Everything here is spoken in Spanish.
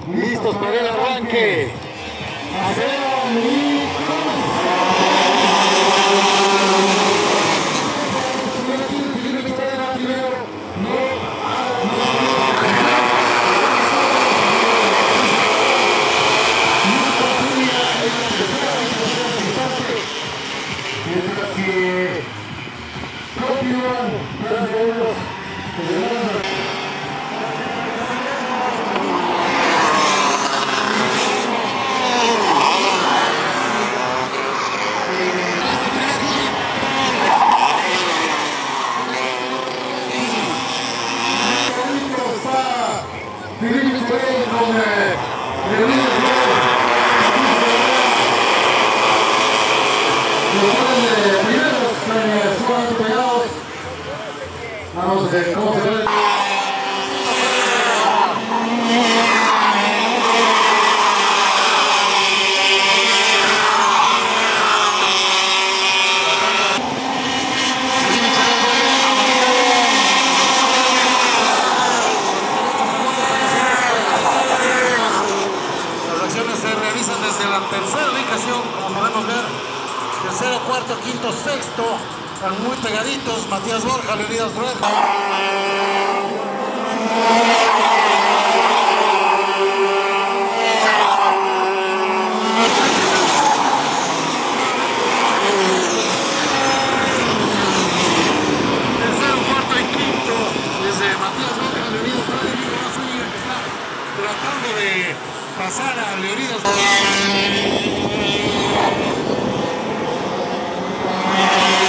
Listos para el arranque. Mientras que continúan tras de ellos. Vamos a ver cómo se ve. Las acciones se realizan desde la tercera ubicación, como podemos ver. Tercero, cuarto, quinto, sexto. Están muy pegaditos. Matías Borja, Leonidas Red. Tercero, cuarto y quinto. Desde Matías Borja, Leonidas Red. Y Nicolás Zúñiga, que está tratando de pasar a Leonidas Red.